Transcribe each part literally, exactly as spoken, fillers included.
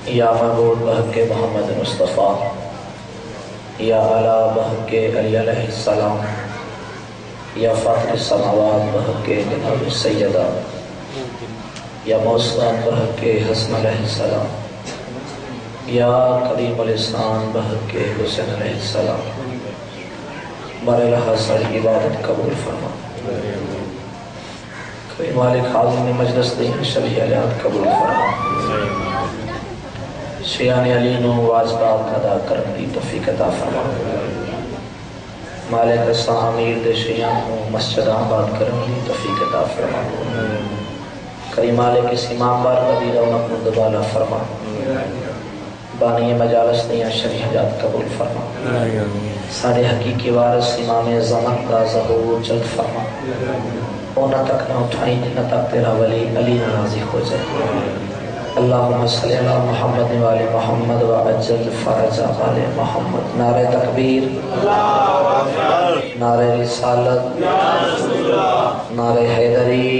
یا معبود بحق محمد مصطفیٰ، یا اعلیٰ بحق علی علیہ السلام، یا فاطر السماوات بحق جناب السیدہ، یا موسوم بحق حسن علیہ السلام، یا کریم الاسلام بحق حسین علیہ السلام، بارالہ ساری عبادت قبول فرما، کوئی مالک حاضر مجلس دین شریع علیات قبول فرما، شیعان علی نو واجبات ادا کرنے دی توفیق عطا فرما، مالک رسا امیر دے شیعان نو مسجد آباد کرنے دی توفیق عطا فرما، کریم مالک اس امام بار نبی رونق مندبالا فرما، بانی مجالس دیا شریع حجات قبول فرما، سارے حقیقی وارث امام زمان دا ظہور جلد فرما، اونا تک نہ اٹھائیں جنہ تک تیرا ولی علی نازی ہو جائے۔ اللہم صلی اللہ محمد والی محمد و عجل فرج آل محمد۔ نعرہ تکبیر، نعرہ رسالت، نعرہ حیدری،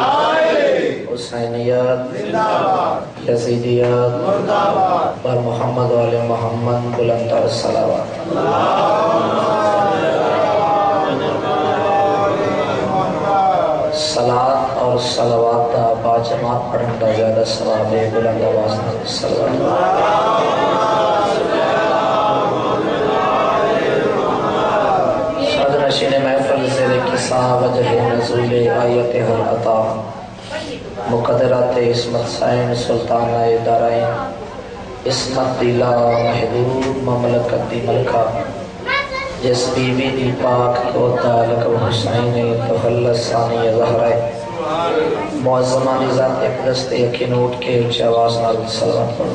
حسینیت، یزیدیت، بر محمد والی محمد بلند الصلاوات۔ صلاة اور صلوات دا با جماعت پڑھن دا زیادہ ثواب ہے، بلند آواز نہ صلوات۔ شاد نشین محفل زیر کسا وجہ نزول آیت ہر عطا، مقدرات عصمت سائن سلطان آئے دارائن، عصمت دیلا محدود مملکت دی ملکہ، جس بی بی دی پاک کو تعلق و حسین تخلص ثانی ظہرائے، معظمانی ذات اقدس تے یقین اٹھ کے اچھے آواز نال صلوات پڑھو۔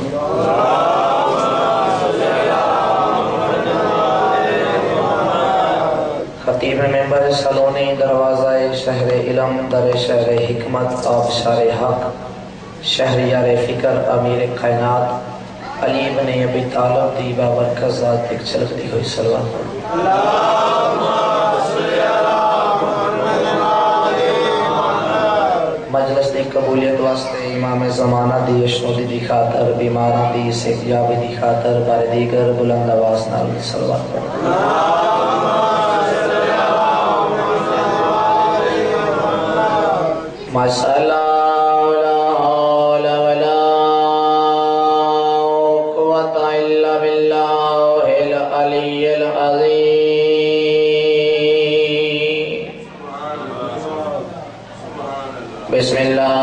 خطیب ممبر سلونی دروازہ شہر علم در شہر حکمت آبشار حق شہریار فکر امیر کائنات علی بن ابی طالب دی بابرکت ذات ایک چلک دی ہوئی صلوات پڑھو۔ مجلس دی قبولیت واسطے امام زمانہ دی اشنودی دی خاطر بیماران دی صحتیابی دی خاطر بار دیگر بلند آواز نال صلوات پڑھو۔ ماشاءاللہ بسم اللہ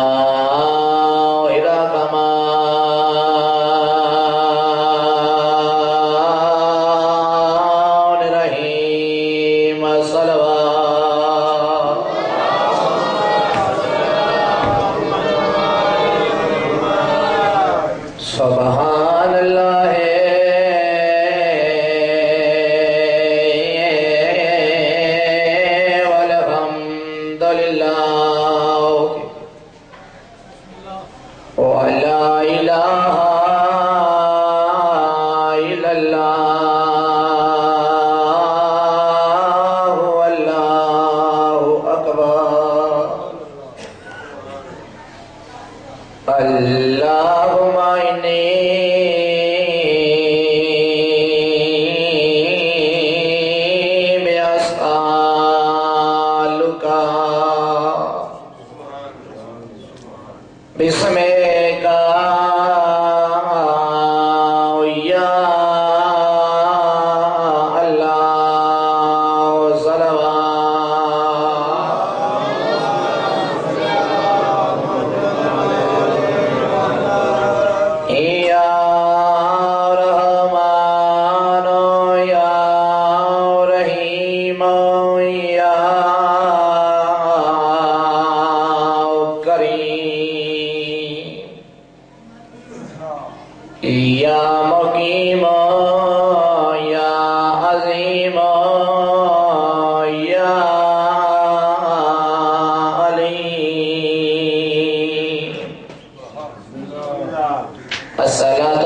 الرحمن الرحیم صلوات سبحان اللہ والحمد للہ اللہم انی بیاسالکا بسمکا یا اللہ صلوات یا رحمان یا رحیم یا کریم یا مقیم یا عظیم یا علیم الصلاة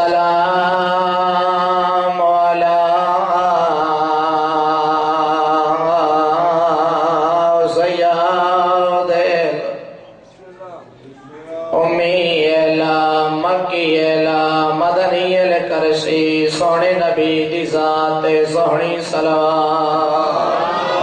والسلام على سيد أمي الأمك اعلا مدنی الکرسی سونے نبی دی ذات سونی صلوات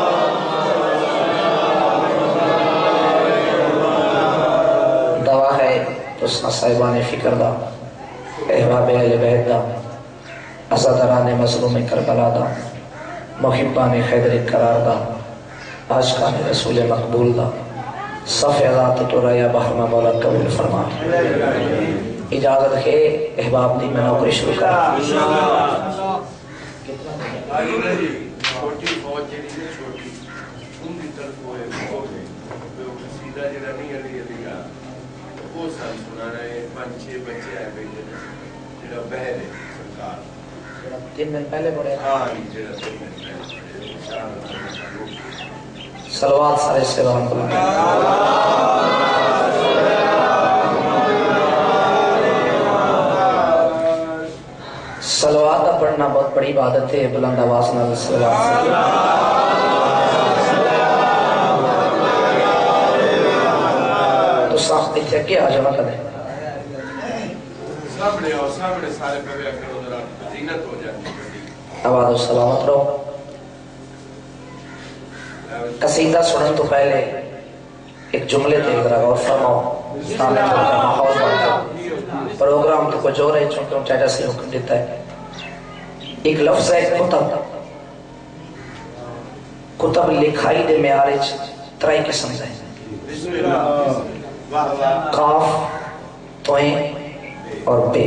دعا ہے تسنا صاحبان فکر دا احباب اہل بیت دا عزادران مظلوم کربلا دا محبان خیدر قرار دا عاشقان رسول مقبول دا صف ذات تو ریا بہرمہ مولا قبول فرما اجازت ہے احباب دی میں نوکری شروع کر چھوٹی فوج جڑی ہے چھوٹی ان کی طرف ہوئے ہوئے سیدھا جڑا نہیں علی علی گا وہ سن سنا رہے پانچ چھ بچے آئے بیٹھے جڑا بہر ہے سرکار تین دن پہلے پڑھے ہاں جڑا تین دن پہلے صلوات سارے سے رحمت اللہ صلوات پڑھنا بہت بڑی عبادت ہے بلند آواز نال صلوات تو سخت اتھے کیا جمع کریں سامنے اور سامنے سارے پہوے کرو ذرا زینت ہو جاتی آواز و سلامت رہو قصیدہ سنن تو پہلے ایک جملے تھے ذرا غور فرماؤ سامنے جو ماحول بنتا پروگرام تو کچھ اور ہے چونکہ چاچا سے حکم دیتا ہے ایک لفظ ہے کتب کتب لکھائی دے معیارج ترائی قسم ہے کاف توئیں اور بے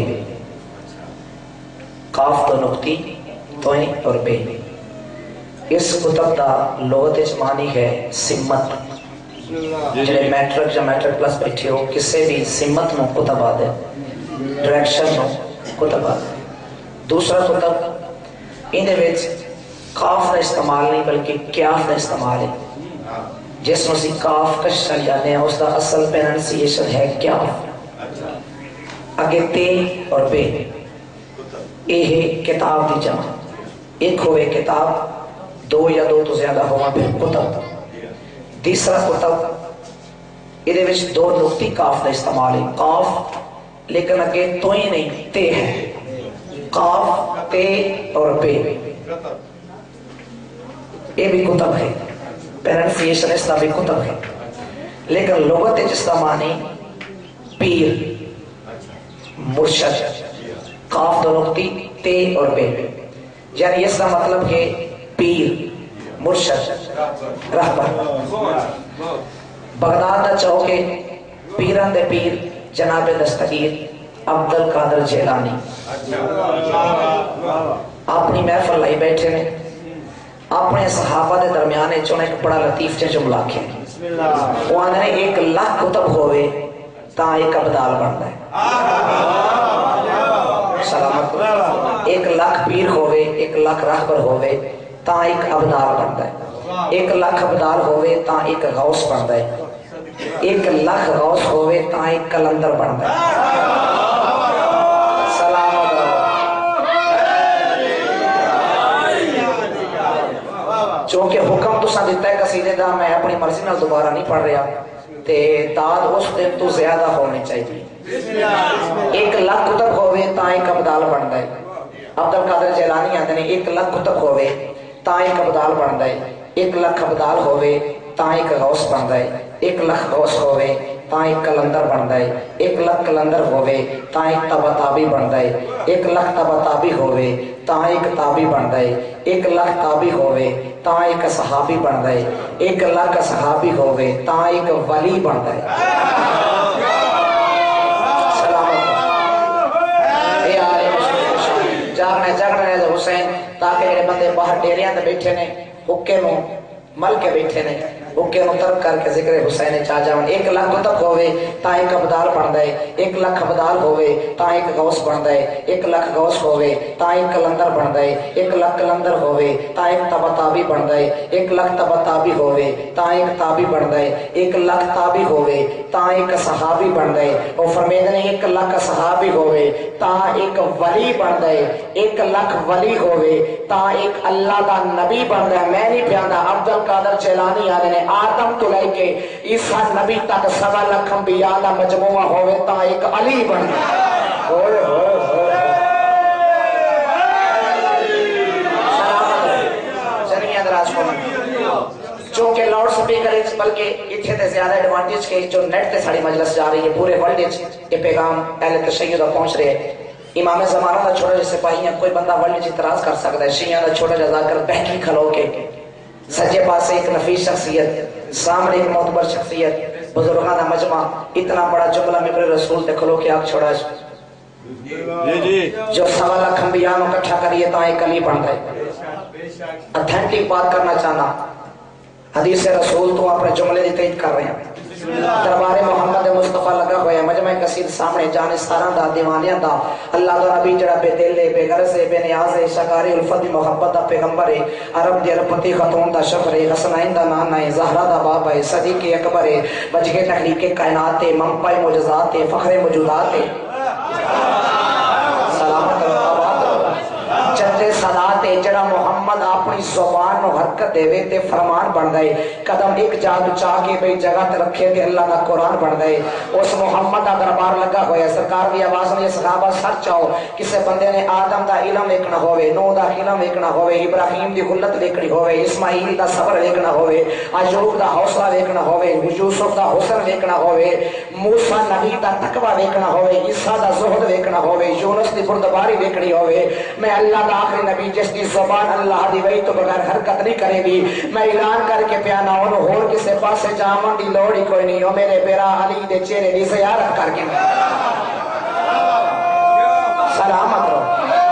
کاف تو نقطی توئیں اور بے اس کتب دا لغت اجمانی ہے سمت جنہیں میٹرک یا میٹرک پلس بیٹھے ہو کسے بھی سمت نو کتب آدھے ڈریکشن نو کتب آدھے دوسرا کتب اندھے ویچ کاف دا استعمال نہیں بلکہ کیاف دا استعمال ہے جس میں سی کاف کشن جانے ہیں اس دا اصل پیننسیشن ہے کیاف آگے تے اور بے اے ہے کتاب دی جمع ایک ہوئے کتاب دو یا دو تو زیادہ ہوا پھر کتب تیسرا کتب ادھے وچ دو نقطی کاف دا استعمال ہے کاف لیکن اگے تو ہی نہیں تے ہے کاف تے اور بے یہ بھی کتب ہے پرنسیشن اس کا بھی کتب ہے لیکن لغت جس کا معنی پیر مرشد کاف دو نقطی تے اور بے یعنی اس کا مطلب ہے پیر مرشد رہبر بغداد دا چوکے پیران دے پیر جناب دستگیر عبد القادر جیلانی اپنی محفل لائی بیٹھے نے اپنے صحابہ دے درمیانے چونے ایک بڑا لطیف چے جملہ کیا وہ آنے نے ایک لاکھ کتب ہوئے تا ایک عبدال بڑھتا ہے سلامت ایک لاکھ پیر ہوئے ایک لاکھ راہبر ہوئے تا ایک عبدال بڑھتا ہے ایک لاکھ عبدال ہوئے تا ایک غوث بڑھتا ہے ایک لاکھ غوث ہوئے تا ایک کلندر بڑھتا ہے سلامت چونکہ حکم تو سا دیتا ہے قصیدے دا میں اپنی مرضی نال دوبارہ نہیں پڑھ رہا تے داد اس دن تو زیادہ ہونے چاہیے ایک لاکھ کتب ہوئے تا ایک عبدال بڑھتا ہے عبد القادر جیلانی آتے ہیں ایک لاکھ کتب ہوئے تا ایک عبدال بڑھتا ہے ایک لاکھ عبدال ہوئے تا ایک غوث بڑھتا ہے ایک لاکھ غوث ہوئے تا ایک کلندر بڑھتا ہے ایک لاکھ کلندر ہوئے تا ایک تبا تابی بڑھتا ہے ایک لاکھ تبا تابی ہوئے تا ایک تابی بڑھتا ہے ایک لاکھ تابی ہوئے تا ایک صحابی بڑھتا ہے ایک لاکھ صحابی ہوئے تا ایک ولی بڑھتا ہے جاگنے جاگنے حسین تاکہ میرے بندے باہر ڈیریاں دے بیٹھے نے حکے مو مل کے بیٹھے نے حکے مو ترک کر کے ذکر حسین چاہ جاؤں ایک لاکھ کتب ہوئے تا ایک عبدال بن دے ایک لاکھ عبدال ہوئے تا ایک غوث بن دے ایک لاکھ غوث ہوئے تا ایک کلندر بن دے ایک لاکھ کلندر ہوئے تا ایک تبا تابی بن دے ایک لاکھ تبا تابی ہوئے تا ایک تابی بن دے ایک لاکھ تابی ہوئے تا ایک صحابی بن دے اور فرمید نے ایک لاکھ صحابی ہوئے تا ایک ولی بن دے ایک لاکھ ولی ہوئے تا ایک اللہ دا نبی بن دے میں نہیں پیاندہ عبد القادر جیلانی آنے نے آدم تو لے کے عیسیٰ نبی تک سوا لکھ انبیاء دا مجموعہ ہوئے تا ایک علی بن دے چونکہ لاؤڈ سپیکر بلکہ اتنے تے زیادہ ایڈوانٹیج کے جو نیٹ تے ساڑی مجلس جا رہی ہے پورے ورلڈ یہ پیغام اہل تشیع پہنچ رہے ہیں. امام زمانہ دا چھوٹا جیسے سپاہی ہیں کوئی بندہ ورلڈ اعتراض کر سکتا ہے. شیعہ دا چھوٹا جزا کر بہکی کھلو کے سجے پاسے ایک نفیس شخصیت سامنے ایک معتبر شخصیت بزرگاں دا مجمع اتنا بڑا جملہ ممبر رسول تے کھلو کے آگ چھوڑا ہے جو سوا لاکھ انبیاء کو اکٹھا کریے تا ایک علی بن گئے. اتھینٹک بات کرنا چاہنا حدیث رسول تو اپنے جملے دی تائید کر رہے ہیں. دربار محمد مصطفیٰ لگا ہوئے ہیں مجمع کثیر سامنے جانے سارا دا دیوانیاں دا اللہ دا نبی جڑا بے دل ہے بے غرض ہے بے نیاز ہے شکاری الفت محبت دا پیغمبر ہے عرب دی عربتی خاتون دا شفر ہے حسنین دا نانا ہے زہرا دا باب ہے صدیق اکبر ہے وجہ تخلیق کائنات ہے منبع معجزات ہے فخر موجودات ہے سلامت جنتے صدات ہے جڑا محمد اپنی زبان نو حرکت دے وے تے فرمان بن گئے قدم ایک جادو چاہ کے بے جگہ تے رکھے تے اللہ کا قرآن بن گئے. اس محمد کا دربار لگا ہویا سرکار دی آواز نے صحابہ سر چاہو کسے بندے نے آدم دا علم ویکھنا ہوئے نوح دا علم ویکھنا ہوئے ابراہیم دی خلت ویکھنی ہوئے اسماعیل دا صبر ویکھنا ہوئے ایوب دا حوصلہ ویکھنا ہوئے یوسف دا حسن ویکھنا ہوئے موسیٰ نبی دا تقوی ویکھنا ہوئے عیسیٰ دا زہد ویکھنا ہوئے یونس دی بردباری ویکھنی ہوئے. میں اللہ دا آخری نبی جس دی زبان اللہ دی وہی تو بغیر حرکت نہیں کرے گی میں اعلان کر کے پیانا ہوں اور کسے پاسے جامن دی لوڑ ہی کوئی نہیں ہو میرے پیرا علی دے چہرے دی زیارت کر کے سلامت رو.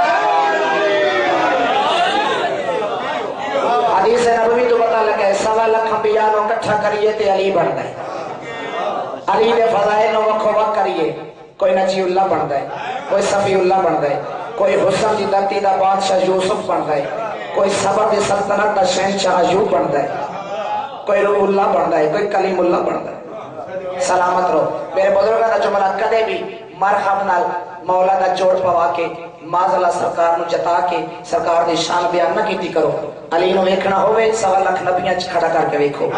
حدیث نبوی تو پتہ لگا سوا لکھ انبیاء نو اکٹھا کریے تے علی بن گئے. علی دے فضائل نو وکھو وک کریے کوئی نجی اللہ بن گئے کوئی صفی اللہ بن گئے کوئی حسن دی دھرتی دا بادشاہ یوسف بن گئے کوئی صبر دی سلطنت دا شہنشاہ ایوب بن گئے کوئی روح اللہ بن گئے کوئی کلیم اللہ بن گئے. سلامت رو. میرے بزرگاں دا جملہ کدے بھی مرحب نال مولا دا جوڑ پوا کے مازلہ سرکار نو جتا کے سرکار دی شان بیان نہ کیتی کرو. علی نو ویکھنا ہوئے سوا لکھ نبیاں چ کھڑا کر کے ویکھو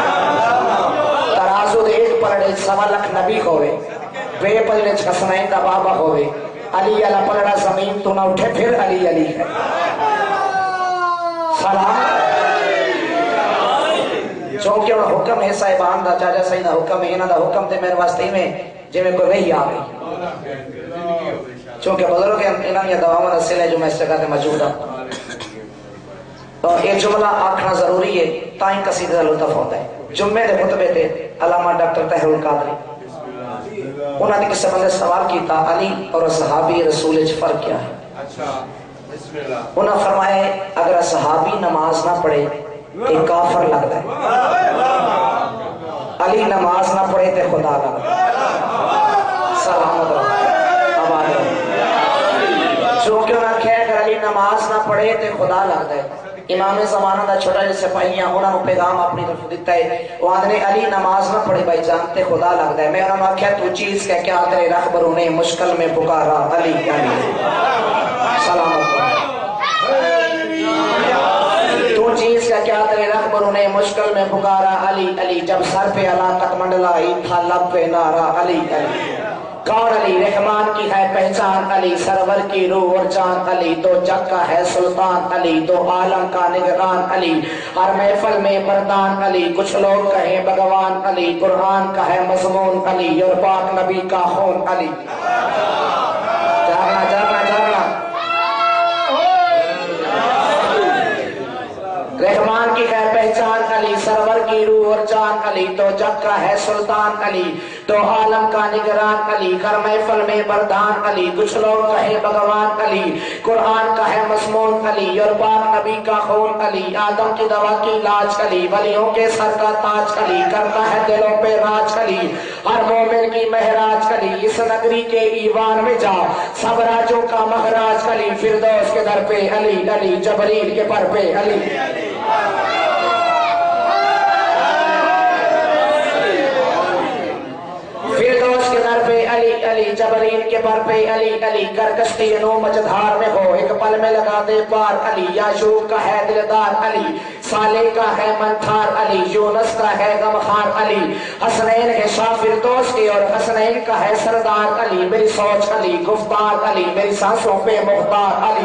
ترازو دے ایک پلڑے سوا لکھ نبی ہوئے بے پلڑے چ حسنین دا بابا ہوئے علی علا پلڑا زمین تو نہ اٹھے پھر علی علی ہے. سلام چونکہ انہا حکم ہے صاحبان دا چاچا صحیح دا حکم ہے انہا دا حکم تے میرے واسطے میں جے میں کوئی وہی آ گئی چونکہ بزرگ انہاں یہ دعوامہ رسل ہے جو میں اس جگہ تے موجود ہوں تو یہ جملہ آکھنا ضروری ہے تائیں قصیدہ دا لطف ہوتا ہے. جمعے دے خطبے تے علامہ ڈاکٹر طاہر القادری انہوں نے کسی بندے سوال کیتا علی اور صحابی رسول اچھ فرق کیا ہے. انہوں نے فرمایا اگر صحابی نماز نہ پڑھے تو کافر لگتا ہے علی نماز نہ پڑھے تو خدا لگتا ہے. سلامت رہو آباد رہو. چونکہ انہوں نے کہا اگر علی نماز نہ پڑھے تو خدا لگتا ہے. امام زمانہ دا چھوٹا جیسے سپاہیاں انہوں نے پیغام اپنی طرف دیتا ہے وہ آدھنے علی نماز نہ پڑھے بھائی جانتے خدا لگتا ہے. میں انہوں نے کہا تو چیز کہہ کیا تیرے رخبروں نے مشکل میں پکارا علی علی سلامت تو چیز کا کیا تیرے رخبروں نے مشکل میں پکارا علی علی جب سر پہ علاقت منڈلائی تھا لب پہ نارا علی علی. کون علی رحمان کی ہے پہچان علی سرور کی روح اور جان علی دو جگ کا ہے سلطان علی دو عالم کا نگران علی ہر محفل میں بردان علی کچھ لوگ کہیں بھگوان علی قرآن کا ہے مضمون علی اور پاک نبی کا خون علی. جاگنا جاگنا جاگنا رحمان کی ہے پہچان علی سرور کی روح اور جان علی دو جگ کا ہے سلطان علی دو عالم کا نگران علی ہر محفل میں بردان علی کچھ لوگ کہیں بھگوان علی قرآن کا ہے مضمون علی اور پاک نبی کا خون علی آدم کی دوا کی علاج علی ولیوں کے سر کا تاج علی کرتا ہے دلوں پہ راج علی ہر مومن کی مہراج علی اس نگری کے ایوان میں جا سب راجوں کا مہراج علی فردوس کے در پہ علی علی جبریل کے پر پہ علی فردوس کے در پہ علی علی جبریل کے پر پہ علی علی کرکشتی نو مجدھار میں ہو ایک پل میں لگا دے پار علی یاشوب کا ہے دلدار علی صالح کا ہے منتھار علی، یونس کا ہے غمخار علی، حسنین ہے شاہ فردوس کی اور حسنین کا ہے سردار علی، میری سوچ علی، گفتار علی، میری سانسوں پہ مختار علی،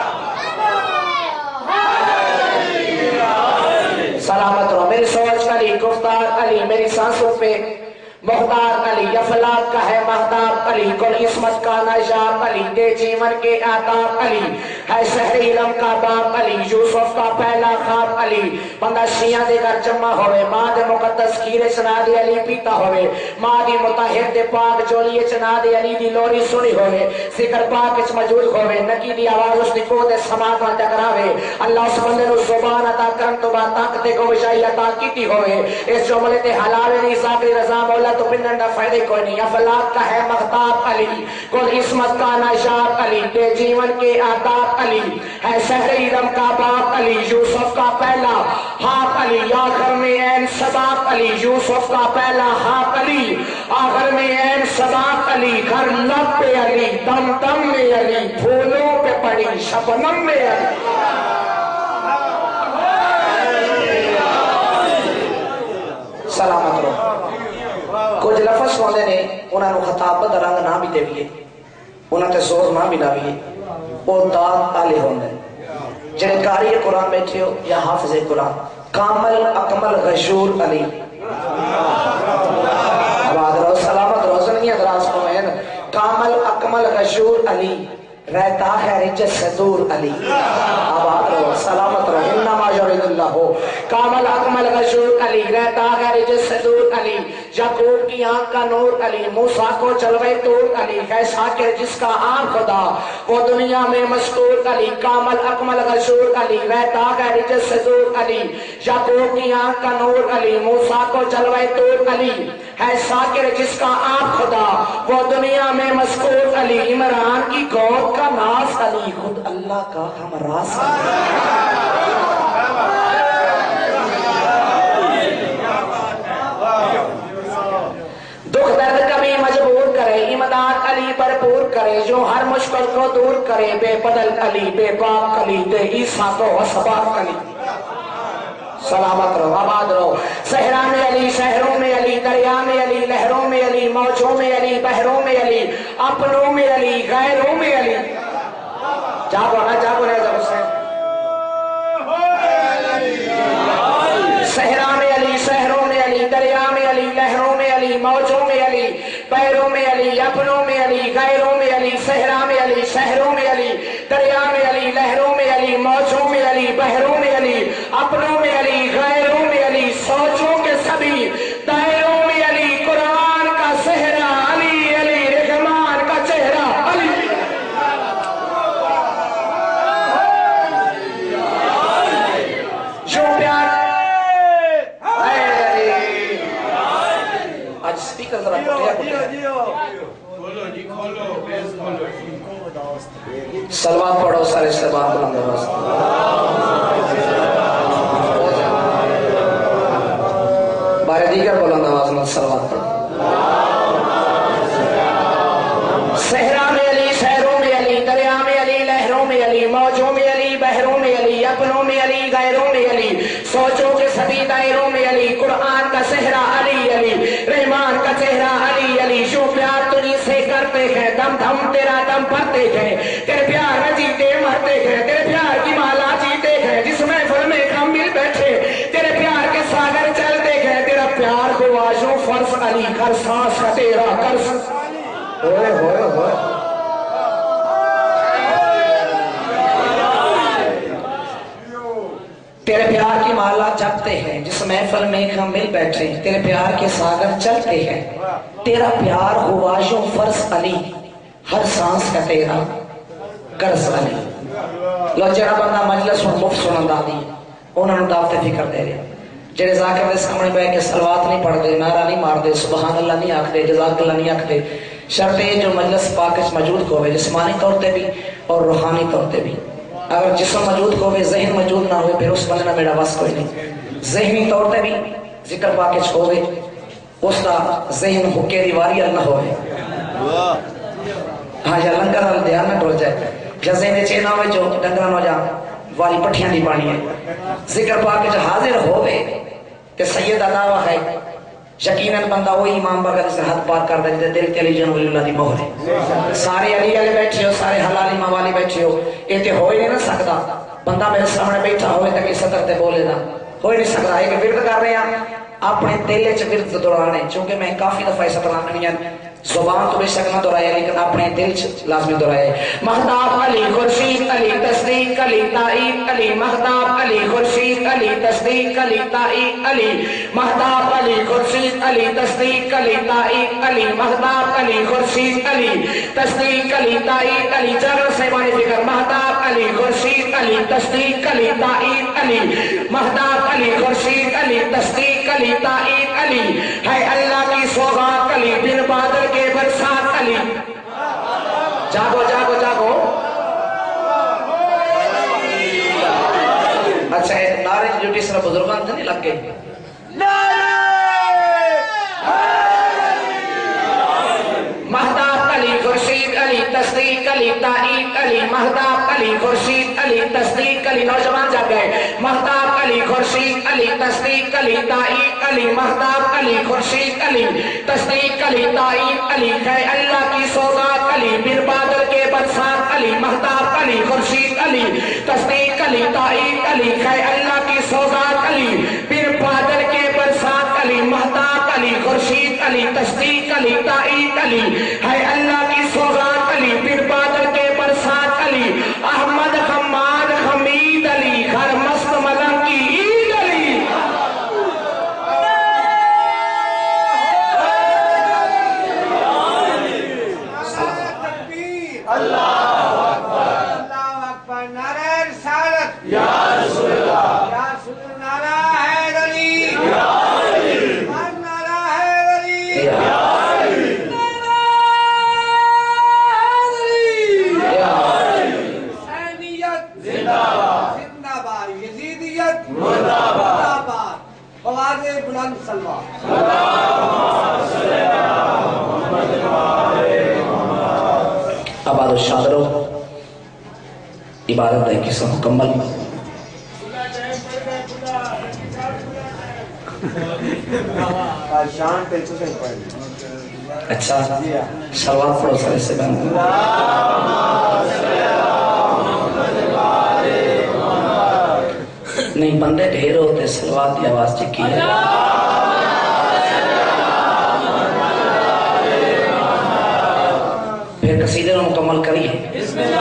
سلامت رہو، میری سوچ علی، گفتار علی، میری سانسوں پہ مختار علی، افلاک کا ہے مہتاب علی، کل عصمت کا نجاب علی، دے جیون کے آداب علی، ہے شہر علم کا باب علی، یوسف کا پہلا خواب علی، بندہ شیعہ دے گھر جمع ہوئے، ماں دے مقدس کھیرے چنا دے علی پیتا ہوئے، ماں دی متحر دے پاک جولیے چنا دے علی دی لوری سنی ہوئے، ذکر پاک اچ موجود ہوئے، نکی دی آواز اس دی کو دے سماعت میں ٹکراوے، اللہ اس بندے نو زبان عطا کرن تو بات طاقت کو وجائی عطا کیتی ہوئے، اس جملے تے حلال نہیں ذاکری رضا مولا تو بنندہ فائدے کوئی نہیں، افلاک کا ہے مغتاب علی، کل عصمت کا نجاب علی، دے جیون کے آداب علی، ہے شہر علم کا باپ علی، یوسف کا پہلا حاق علی، آخر میں این سباق علی، یوسف کا پہلا حاق علی، آخر میں این سباق علی، گھر لب پہ علی، دم دم میں علی، پھولوں پہ پڑی شبنم میں علی، سلامت رہو۔ کچھ لفظ ہوندے نے انہوں نے خطابت رنگ نہ بھی دے بھی انہوں نے زور نہ بھی نہ بھی وہ داد آلے ہوندے جنہیں قاری قرآن بیٹھے ہو یا حافظ قرآن، کامل اکمل غشور علی، آباد رہو، سلامت رہو، زنگی ادراس کو میں کامل اکمل غشور علی، رہتا ہے رجس سے دور علی، آباد رہو، سلامت رہو، انما یرید اللہ ہو، کامل اکمل غشور علی، رہتا ہے رجس سے دور علی، یعقوب کی آنکھ کا نور علی، موسیٰ کو چلوے طور علی، ہے شاکر جس کا عام خدا وہ دنیا میں مشکور علی، کامل اکمل غشور علی، رہتا ہے رجس سے دور علی، یعقوب کی آنکھ کا نور علی، موسیٰ کو چلوے طور علی، ہے شاکر جس کا عام خدا وہ دنیا میں مشکور علی، عمران کی گود کا ناز علی، خود اللہ کا ہمراز علی، دکھ درد کبھی مجبور کرے، امداد علی بھرپور کرے، جو ہر مشکل کو دور کرے، بے بدل علی، بے باک علی، دے عیسیٰ کو اسباق علی، سلامت رہو، آباد رہو، صحرا میں علی، شہروں میں علی، دریا میں علی، لہروں میں علی، موجوں میں علی، بحروں میں علی، اپنوں میں علی، غیروں میں علی، جاگو نا جاگو نا جب سے صحرا میں علی، شہروں میں علی، دریا میں علی، لہروں میں علی، موجوں میں علی، بحروں میں علی، اپنوں میں علی، غیروں میں علی، صحرا میں علی، شہروں میں علی، دریا میں علی، لہروں میں علی، موجوں میں علی، بحروں میں علی، اپنوں میں علی، غیروں میں علی، سوچوں کے سبھی دائروں میں علی، قرآن کا صحرا علی، علی رحمان کا چہرہ علی، جو پیار آج سپیکر ذرا کٹیا کٹیا سلوات پڑھو سارے سلوات بلند آواز بارے دیگر بلند آواز میں سلوات پڑھو، صحرا میں علی، شہروں میں علی، دریا میں علی، لہروں میں علی، موجوں میں علی، بحروں میں علی، اپنوں میں علی، غیروں میں علی، سوچوں کے سبھی دائروں میں علی، قرآن کا صحرا علی، علی رحمان کا چہرہ علی، علی جو پیار تجھی سے کرتے ہیں، دم دم تیرا دم بھرتے ہیں، تیرے پیار میں جیتے مرتے ہیں، تیرے پیار کی مالا جیتے ہیں، جس محفل میں ہم مل بیٹھے، تیرے پیار کے ساگر چلتے ہیں، تیرا پیار کو آجوں فرض علی، ہر سانس کا تیرا قرض، ہوئے ہوئے ہوئے تیرے پیار کی مالا جپتے ہیں، جس محفل میں ہم مل بیٹھے، تیرے پیار کے ساگر چلتے ہیں، تیرا پیار ہوا جو فرض علی، ہر سانس کا تیرا قرض علی۔ لو جڑا بندہ مجلس میں مفت سنن دا دی انہوں نے دعوت فکر دے رہے، جڑے ذاکر دے سامنے بیٹھ کے صلوات نہیں پڑھ دے، نعرہ نہیں مار دے، سبحان اللہ نہیں آکھ دے، جزاک اللہ نہیں آکھ دے، شرط ہے جو مجلس پاک موجود ہوئے، جسمانی طور تے بھی اور روحانی طور تے بھی۔ اگر جسم موجود ہوئے ذہن موجود نہ ہوئے پھر اس بندے نہ میرا بس کوئی نہیں۔ ذہنی طور تے بھی ذکر پاکش ہوئے، اس کا ذہن حکے دیواری نہ ہوئے، ہاں یا لنگر نال دھیان نہ ٹول جائے، یا ذہن چینا ہوئے جو ڈنگرہ نہ جا والی پٹھیاں دی پانی ہے ذکر پاک جو حاضر ہوئے کہ سیدہ دعویٰ ہے یقیناً بندہ وہی امام برکت سے حد پار کر دے دل کے علی جن ولی اللہ دی مہر ہے سارے علی والے بیٹھے ہو سارے حلال امام والے بیٹھے ہو یہ تے ہو ہی نہیں نہ سکتا بندہ میرے سامنے بیٹھا ہوئے تک اس سطر تے بولے دا ہو ہی نہیں سکتا ایک ورد کر رہے ہیں اپنے دل چ ورد دورانے چونکہ میں کافی دفعہ اس طرح کنیاں زبان تو بے شک نہ دہرایا لیکن اپنے دل چ لازمی دہرایا مہتاب علی خورشید علی تصدیق علی تائید علی مہتاب علی خورشید علی تصدیق علی تائید علی مہتاب علی خورشید علی تصدیق علی تائید علی مہتاب علی خورشید علی تصدیق علی تائید علی جرر سے معنی فکر مہتاب علی خورشید علی تصدیق علی تائید علی مہتاب علی خورشید علی تصدیق علی تائید علی ہے اللہ کی سوغات علی بن بادل کے برسات علی جاگو جاگو جاگو اچھا ہے نعرے جو کس طرح بزرگان تھے نہیں لگ گئے مہتاب علی خورشید علی تصدیق علی تائید علی مہتاب علی خورشید علی تصدیق علی نوجوان جا گئے مہتاب علی خورشید علی تصدیق علی تائید علی مہتاب علی خورشید علی تصدیق علی تائید علی ہے اللہ کی سوغات علی بن بادل کے برسات علی مہتاب علی خورشید علی تصدیق علی تائید علی ہے اللہ کی سوغات علی بن بادل کے برسات علی مہتاب علی خورشید علی تصدیق علی تائید علی ہے اللہ کی سوغات علی بن بادل کے برسات علی احمد حماد حمید علی ہر مست ملنگ کی عید علی اللہ اکبر نعرہ رسالت یا رسول اللہ یا رسول اللہ نعرہ حیدر علی یا علی نعرہ حیدر علی یا بلند سلوہ آباد و شادرو عبادت ہے کسا مکمل شان پہ تو صحیح پڑھ اچھا سلوات پڑھو سارے سے بہن نہیں بندے ڈھیر ہوتے سلوات کی آواز چکی ہے پھر قصیدے میں مکمل کریے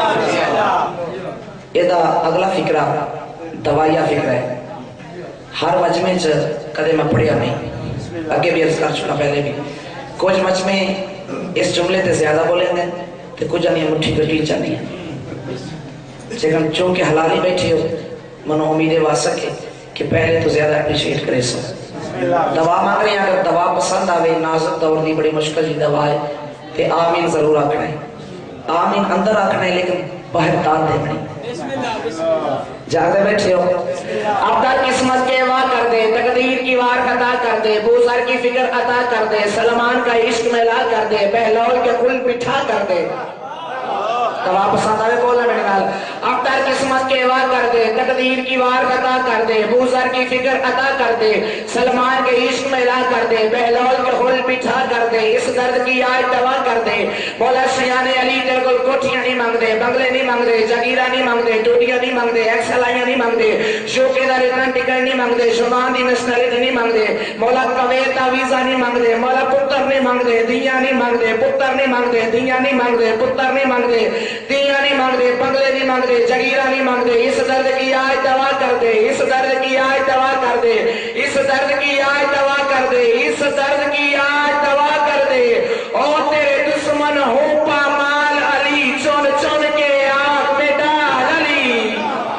یہ دا اگلا فکرہ دوائیہ فکرہ ہے ہر مجمع چ کدے میں پڑھیا نہیں آگے بھی عرض کر چکا پہلے بھی کچھ مجمع اس جملے تے زیادہ بولیں گے تو کچھ نہیں مٹھی کٹی چاہنی ہے لیکن چونکہ حلالی بیٹھے ہو منو امید واسق ہے کہ پہلے تو زیادہ اپریشیٹ کرے سو دوا مانگ رہے ہیں اگر دوا پسند آوے نازک دور دی بڑی مشکل جی دوا ہے تے آمین ضرور آکھنا ہے آمین اندر آکھنا ہے لیکن باہر داد دے بڑی جاگے بیٹھے ہو اب در قسمت کے وار کر دے تقدیر کی وار عطا کر دے بوزر کی فکر عطا کر دے سلمان کا عشق ملا کر دے بہلول کے کل بٹھا کر دے دوا پسند آوے بولنا میں نکال اب در قسمت کے وار کر دے تقدیر کی وار عطا کر دے بوزر کی فکر عطا کر دے سلمان کے عشق میں لا کر دے بہلول کے خل بٹھا کر دے اس درد کی آج دوا کر دے مولا شیان علی تیرے کو کوٹھیاں نہیں مانگ دے بنگلے نہیں مانگ دے جگیرہ نہیں مانگ دے ٹوٹیاں نہیں مانگ دے ایکسلائیاں نہیں مانگ دے شوکے دا ریتن ٹکر نہیں مانگ دے شمان دی نسنریت نہیں مانگ دے مولا قویر تعویزہ نہیں مانگ دے مولا پتر نہیں مانگ دے دیاں نہیں مانگ دے پتر نہیں مانگ دے دیاں نہیں مانگ دے پتر نہیں مانگ دے دیاں نہیں مانگ دے بنگلے نہیں مانگ دے جگیرہ نہیں مانگ دے اس درد کی آج دوا کر دے اس درد کی آج دوا کر دے اس درد کی آج دوا کر دے اس درد کی آج دوا کر دے اور تیرے دشمن ہوں پامال علی چون چون کے آنکھ میں ڈال علی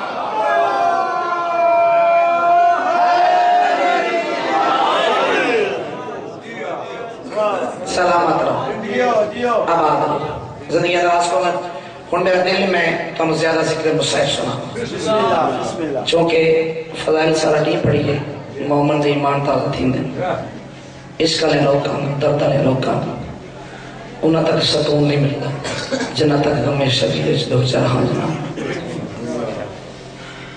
سلامت رہو آباد رہو زندگی راز کو ہن میرے دل میں تم زیادہ ذکر مصائب سنا چونکہ فضائل سارا ٹیم پڑی ہے مومن دے ایمان تازہ تھین دیں عشق لے لوکاں درد لے لوکاں انہاں تک سکون نہیں ملتا جنہ تک غم شدید دو چار ہاں جنا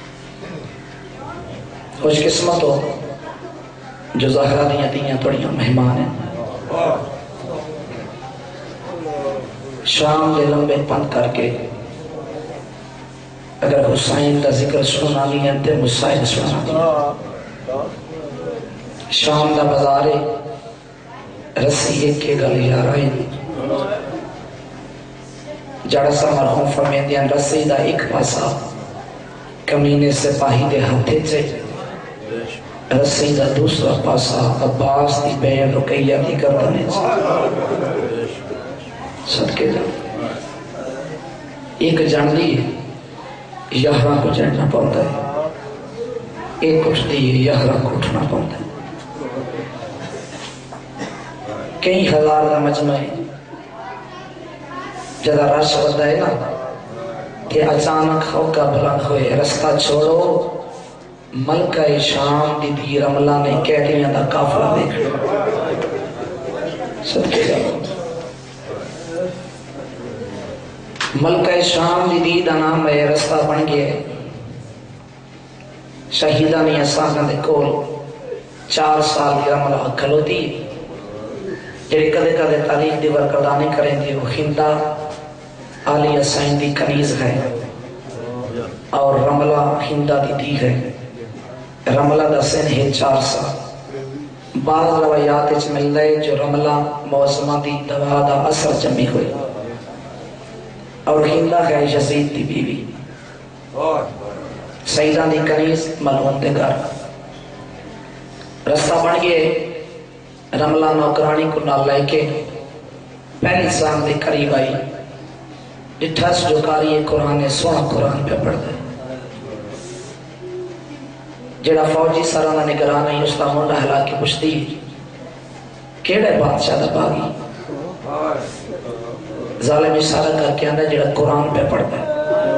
خوش قسمت ہو جو زہرا دیاں دیاں تھوڑیاں مہمان ہیں شام دے لمبے پند کر کے اگر حسین کا ذکر سننا نہیں ہے تے مسائل سننا نہیں شام دا بازارے رسی ایک کے گل یارائیں جڑا سا مرحوم فرمیندیاں رسی دا ایک پاسا کمینے سپاہی دے ہتھے چے رسی دا دوسرا پاسا عباس دی بین رقیہ دی گردنے چے صدقے جا ایک جان دی یہاں کو جڑنا پڑتا ہے ایک اٹھ دی یہاں کو اٹھنا پڑتا ہے کئی ہزار کا مجمع ہے جدا رش ہوتا ہے نا کہ اچانک ہوکا بلند ہوئے رستہ چھوڑو ملکہ شام دی دی رملہ نے قیدیاں دا کافلہ دیکھا صدقے جاؤ ملکہ شام دی دی دا نام ہے رستہ بن گئے شہیدانی اساں دے کول چار سال دی رملہ کھلوتی جڑے کدے کدے تاریخ دی برکردانی کریں دی وہ ہندہ عالی حسین دی کنیز ہے اور رملہ ہندہ دی دی ہے رملہ دا سن ہے چار سال بعض روایات اچھ مل رہے جو رملہ موسمہ دی دوا دا اثر جمی ہوئی اور ہندہ ہے یزید دی بیوی سیدہ دی کنیز ملعون دے گھر رستہ بن گئے رملہ نوکرانی کو نہ لے کے پہلی سام دے قریب آئی ڈٹھس جو کاری قرآن سونا قرآن پہ پڑھ دے جڑا فوجی سرانہ نگران ہے اس کا منڈا ہلا کے پوچھتی کیڑے بادشاہ دا باغی ظالم اشارہ کر کے اندر جڑا قرآن پہ پڑھ دے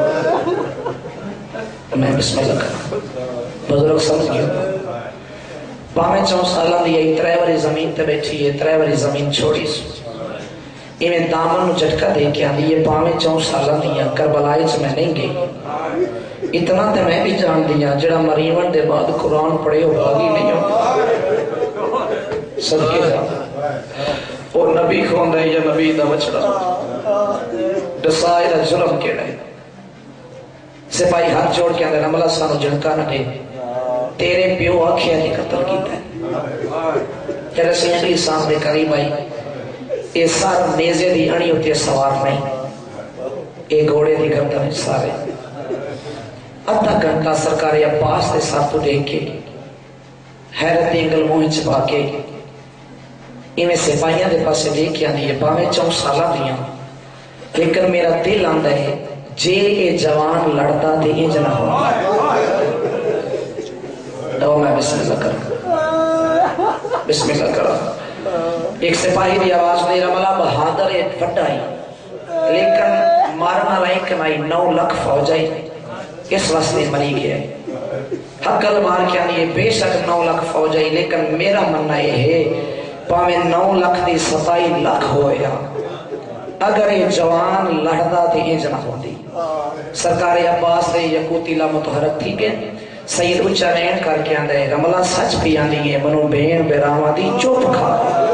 میں بسم اللہ کرنا بزرگ سمجھ گیا پامیں چون سالہ دی یہ ترے وری زمین تے بیٹھی ہے ترے وری زمین چھوڑی سو ایمیں دامن نو جھٹکا دے کے آدھی یہ پامیں چون سالہ دیا کربلائی چ میں نہیں گئی اتنا تے میں بھی جان دیا جڑا مریمن دے بعد قرآن پڑھے ہو باغی نہیں ہو صدقے جا اور نبی کھون رہے یا نبی دا بچڑا ڈسائے دا ظلم کے رہے سپاہی ہاتھ جوڑ کے اندر رملہ سانو جھٹکا نہ دے تیرے پیو آکھیا نے قتل کیتا ہے تیرے سیدی سامنے قریب آئی اے سار نیزے دی اڑی ہوتی ہے سوار نہیں اے گھوڑے دی گردن سارے ادھا گھنٹہ سرکار عباس دے ساتھ دیکھ کے حیرت انگل موہ چھپا کے ایمیں سپاہیاں دے پاسے دیکھ کے آنی یہ پاویں چون سالہ دیاں لیکن میرا دل آندہ ہے جے اے جوان لڑتا دے انج نہ ہو دو میں بسم اللہ کروں بسم اللہ کروں ایک سپاہی دی آواز دے رملہ بہادر ایک پٹائی لیکن مارنا لائیں کنائی نو لکھ فوجائی اس واسطے مری گیا حقل مار کے آنی بے شک نو لکھ فوجائی لیکن میرا مننا یہ ہے پاویں نو لکھ دی ستائی لکھ ہویا اگر یہ جوان لڑدا تے انج نہ ہوندی سرکار عباس دے یقوتی لا متحرک تھی گئے سید اچھا رین کر کے آندے رملہ سچ بھی آندی ہے منو بین بیراما دی چوپ کھا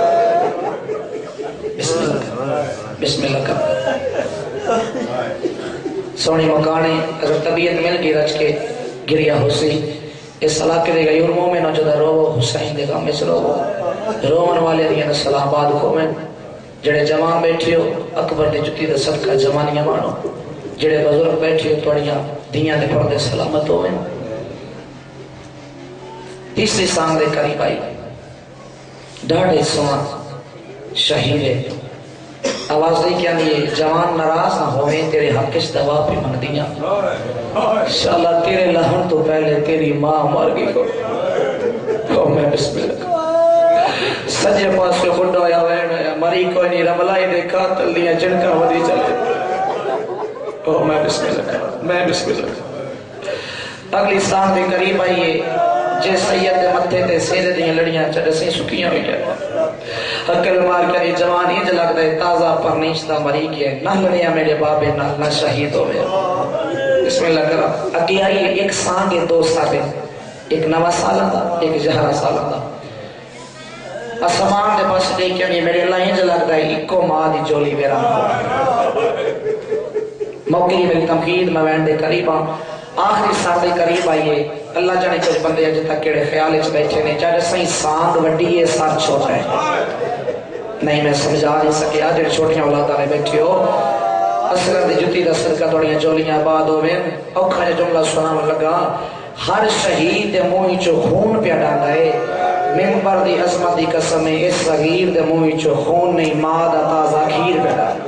بسم اللہ بسم اللہ کر سونی مکانے اگر طبیعت مل گئی رچ کے گریا حسی اس علاقے دے گئی ارموں میں نو جدہ رو حسین دے گا میں سے رو رومن والے دیا نا سلام باد کو میں جڑے جوان بیٹھے ہو اکبر دے جتی دے صدقہ جوانیاں مانو جڑے بزرگ بیٹھے ہو توڑیاں دیاں دے پردے سلامت ہو میں تیسری سانگ دے قریب آئی ڈاڑے سونا شہیدے آواز دے کیا نہیں جوان ناراض نہ ہوئے تیرے حق اس دوا پہ منگ دیا انشاءاللہ تیرے لہن تو پہلے تیری ماں مر گئی کو تو میں بسم اللہ سجے پاس کے بڑھا ہویا ہوئے مری کوئی نہیں رملائی دیکھا تلیاں جنکا ودی چلے تو میں بسم اللہ میں بسم اللہ اگلی سانگ دے قریب آئیے جے سید دے متھے تے سیدے دیاں لڑیاں چڑھ سے سکیاں ہوئی جائے حقل مار کری جوان ہی جلک دے تازہ پر نیچتا مری گئے نہ لڑیاں میرے بابے نہ نہ شہید ہوئے بسم اللہ کرا اگی آئیے ایک سانگے دو سابے ایک نو سال دا ایک گیارہ سال دا اسمان دے پاس دیکھیا نہیں میرے اللہ ہی لگتا ہے ایکو ماں دی جولی میرا موقعی میری تمخید میں وین دے قریب ہاں آخری سال دے قریب آئیے اللہ جانے کچھ بندے اج تک کیڑے خیال وچ بیٹھے نے چاہے سہی سانگ وڈی ہے سر چھوٹا ہے نہیں میں سمجھا نہیں سکیا جڑے چھوٹیاں اولاداں نے بیٹھے ہو اصل دی جُتی دا صدقہ توڑیاں جولیاں آباد ہوویں اوکھا جا جملہ سناون لگا ہر شہید دے منہ چو خون پیا ڈالدا ہے منبر دی عظمت دی قسم ہے اس صغیر دے منہ چو خون نہیں ماں دا تازہ کھیر پیا ڈالدا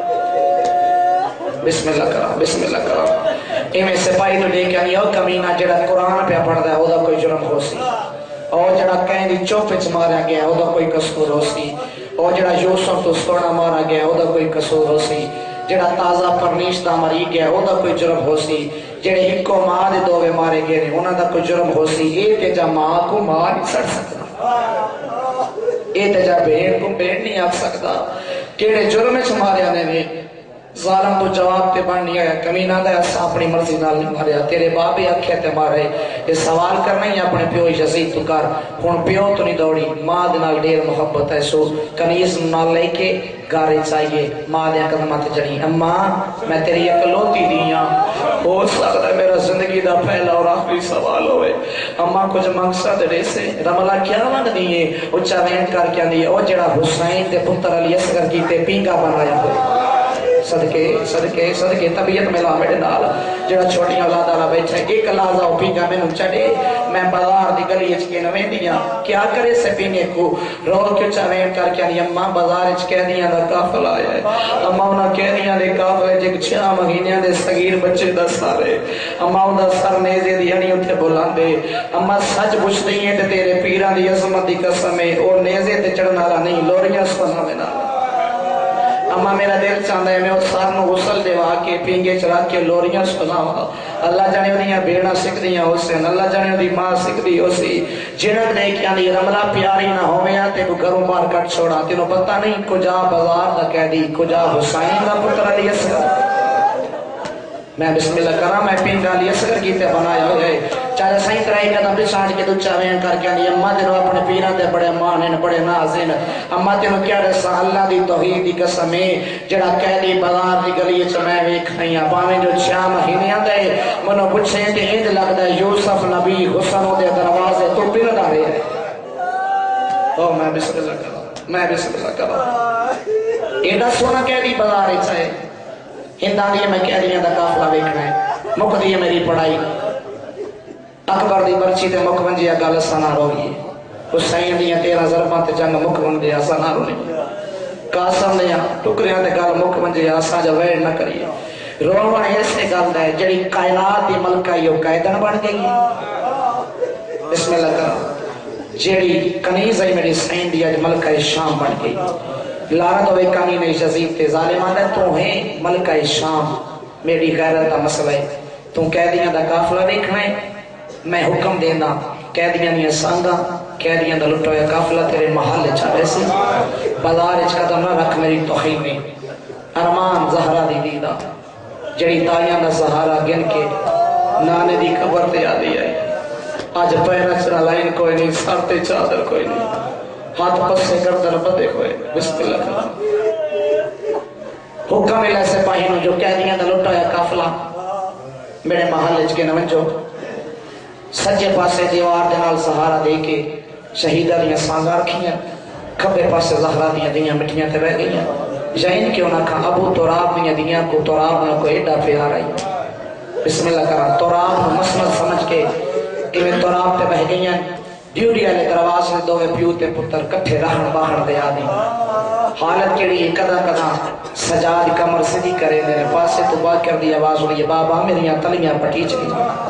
بسم اللہ کرام بسم اللہ کرام ایویں سپاہی تو دیکھ آئی او کمینہ جڑا قرآن پہ پڑھدا ہے او دا کوئی جرم ہو سی اور جڑا کہیں دی چوپ وچ مارا گیا او دا کوئی قصور ہو سی اور جڑا یوسف تو سونا مارا گیا او دا کوئی قصور ہو سی جڑا تازہ پرنیش دا مری گیا او دا کوئی جرم ہو سی جڑے ہکو ماں دے دووے مارے گئے نے انہاں دا کوئی جرم ہو سی اے تے جا ماں کو ماں نہیں سڑ سکتا اے تے جا بھیڑ کو بھیڑ نہیں آ سکتا کیڑے جرم وچ مارے آنے نے ظالم تو جواب تے بن نہیں آیا کمینہ دا ایسا اپنی مرضی نال نہیں ماریا تیرے باپ ہی آکھیا تے مارے یہ سوال کرنا ہی اپنے پیو یزید تو کر ہن پیو تو نہیں دوڑی ماں دے نال ڈیر محبت ہے سو کنیز نال لے کے گارے چاہیے ماں دے قدماں تے جڑی اماں میں تیری اکلوتی دیاں ہو سکتا ہے میرا زندگی دا پہلا اور آخری سوال ہوئے اماں کچھ مقصد دے سے رملہ کیا مانگ دیئے اچھا وین کر کیا دیئے او جڑا حسین تے پتر علی اصغر کی تے پینگا بنایا ہوئے صدقے صدقے صدقے طبیعت میں لا میرے نال جڑا چھوٹی اولاد والا بیٹھا ہے ایک لازا او پینگا مینوں چڑھے میں بازار دی گلی وچ کے نویں دیاں کیا کرے سے پینے کو رو کے چاویں کر کے نہیں اماں بازار وچ کہہ دیاں دا قافلہ آیا ہے اماں انہاں کہہ دیاں دے قافلے جے چھ مہینے دے صغیر بچے دا سارے اماں دا سر نیزے دی ہنی اوتے بلاندے اماں سچ پوچھدی ہیں تے تیرے پیراں دی عظمت دی قسم ہے او نیزے تے چڑھن والا نہیں لوریاں سناویں نال اما میرا دل چاہتا ہے میں اس سار نو غسل دیوا کے پینگے چلا کے لوریاں سناوا اللہ جانے انہیں بیڑا سکھ دیا ہو سن اللہ جانے انہیں ماں سکھ دی ہو سی جنک دے کیا دی رملہ پیاری نہ ہو میں آتے کو گھروں بار کٹ چھوڑا تینوں پتہ نہیں کجا بازار دا کہہ دی کجا حسین دا پتر علی اصغر میں بسم اللہ کرام میں پینگا علی اصغر کی تے بنایا ہو گئے چاہے صحیح طرح کا دم سانج کے تو چاویں کر کے نہیں اماں تینوں اپنے پیراں تے بڑے مانن بڑے نازن اماں تینوں کیا رسا اللہ دی توحید دی قسم ہے جڑا کہہ دی بازار دی گلی وچ میں ویکھنی آ پاویں جو چھ مہینے دے منو پوچھے تے انج لگدا ہے یوسف نبی حسن دے دروازے تو پھردا رہے ہے او میں بسم اللہ کرام میں بسم اللہ کرام ایڈا سونا کہہ دی بازار وچ ہے ہندان یہ میں کہہ دیا دا قافلہ ویکھنا ہے مک دی میری پڑھائی اکبر دی برچی تے مک ونجیا گل سنا روئی حسین دیاں تیرہ ضرباں تے جنگ مک ونجیا سنا روئی قاسم دیاں ٹکریاں تے گل مک ونجیا اساں جو ویڑ نہ کریے روون ایسے گل ہے جڑی کائنات دی ملکہ یو قائدن بن گئی بسم اللہ کرام جڑی کنیز ہے میری حسین دی اج ملکہ شام بن گئی لعنت ہوئے کانی نہیں یزید تے ظالمان ہے تو ہیں ملکہ شام میری غیرت دا مسئلہ ہے تو کہہ دیاں دا قافلہ دیکھنا ہے میں حکم دینا کہہ دیاں نہیں سانگا کہہ دیاں دا لٹو یا قافلہ تیرے محل چاہے سی بازار اچ قدم نہ رکھ میری توحید میں ارمان زہرہ دی دیدہ جڑی تائیاں دا سہارا گن کے نانے دی قبر تے آدھی آئی آج پیرہ چرا لائن کوئی نہیں سر تے چادر کوئی نہیں ہاتھ پسے گردن بدے ہوئے بسم اللہ کرام حکم اللہ سے پاہینوں جو کہہ دیا دا لٹا یا قافلہ میرے محل اچ کے نوجو سجے پاسے دیوار دنال سہارا دے کے شہیدہ دیاں سانگا رکھیاں کھبے پاسے زہرہ دیاں دیاں مٹیاں تے بہ گئیاں جائن کیوں نہ کھا ابو تراب دیاں دیاں کو تراب نہ کو ایڈا پیار آئی بسم اللہ کرام تراب مسمت سمجھ کے ایویں تراب تے بہ گئیاں ڈیوڑی آلے درواز میں دوے پیوتے پتر کٹھے رہن باہر دے آدھی حالت کیڑی کدا کدا سجاد کمر سدی کرے میرے پاسے تو با کر دی آواز ہوئی بابا میریاں تلیاں پٹی چلی